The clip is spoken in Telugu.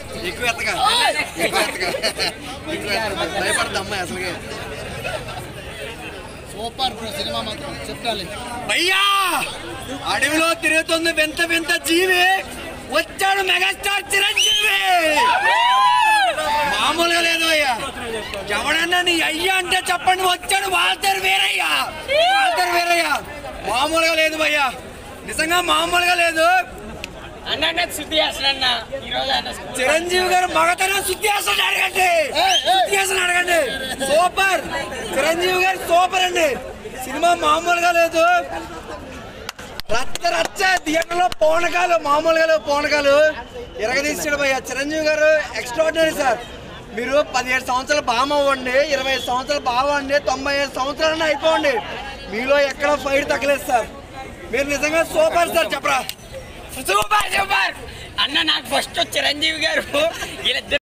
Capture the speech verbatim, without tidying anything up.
ఎక్కువ ఎత్తగా ఎక్కువ ఎత్తగా భయపడతా అమ్మాయి అసలుగా సూపర్ బ్రో సినిమా మాత్రం చెప్పాలి భయ్యా అడవిలో తిరుగుతుంది వింత వింత జీవి వచ్చాడు మెగాస్టార్ చిరంజీవి మామూలుగా లేదు అయ్యా ఎవడన్నా నీ అయ్యా అంటే చెప్పండి వచ్చాడు వాల్తేరు వీరయ్యా వాల్తేరు వీరయ్యా మామూలుగా లేదు భయ్యా నిజంగా మామూలుగా లేదు చిరంజీవి గారు మగతనం శుద్ధి చేస్తాడు అడగండి శుద్ధి చేస్తాడు అడగండి సూపర్ చిరంజీవి గారు సూపర్ అండి సినిమా మామూలుగా లేదు రచ్చ రచ్చ థియేటర్లో పౌనకాలు మామూలుగా లేవు పౌనకాలు ఎరగదీసాడు భయ్య చిరంజీవి గారు ఎక్స్ట్రాడినరీ సార్ మీరు పదిహేడు సంవత్సరాలు బామ అవ్వండి ఇరవై ఐదు సంవత్సరాలు బావండి తొంభై ఐదు సంవత్సరాలన్నా అయిపోండి మీలో ఎక్కడ ఫైట్ తగ్గలేదు సార్ మీరు నిజంగా సూపర్ సార్ చెప్పరా సూపర్ సూపర్ అన్న నాకు ఫస్ట్ చిరంజీవి గారు